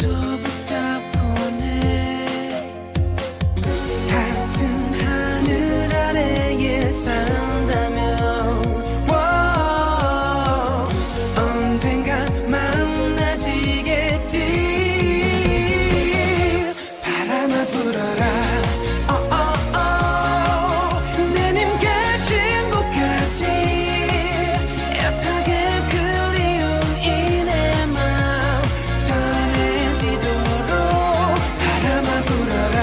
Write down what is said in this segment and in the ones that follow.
또 붙잡고네. 같은 하늘 아래에 산다면 언젠가 만나지겠지. 바람아 불어라. 내님 계신 곳까지 애타게 그리운 이 내 맘 전해지도록 바람아 불어라.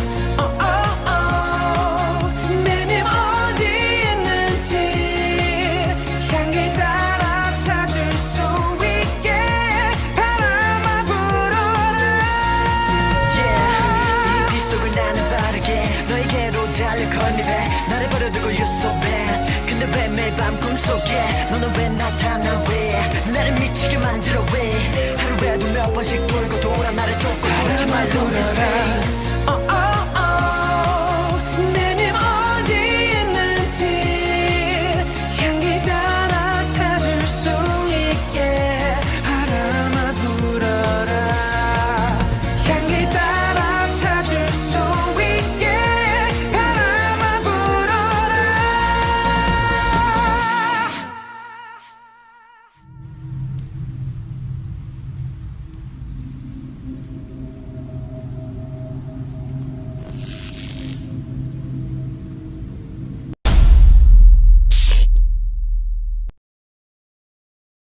내님 어디 있는지 향기 따라 찾을 수 있게 바람아 불어라. Yeah, 이 빗속을 나는 빠르게 너에게로 달려 건립해. 나를 버려두고 you're so bad. 근데 왜 매일 밤 꿈속에 너는 왜 나타나 왜 나를 미치게 만들어 왜 하루에도 몇 번씩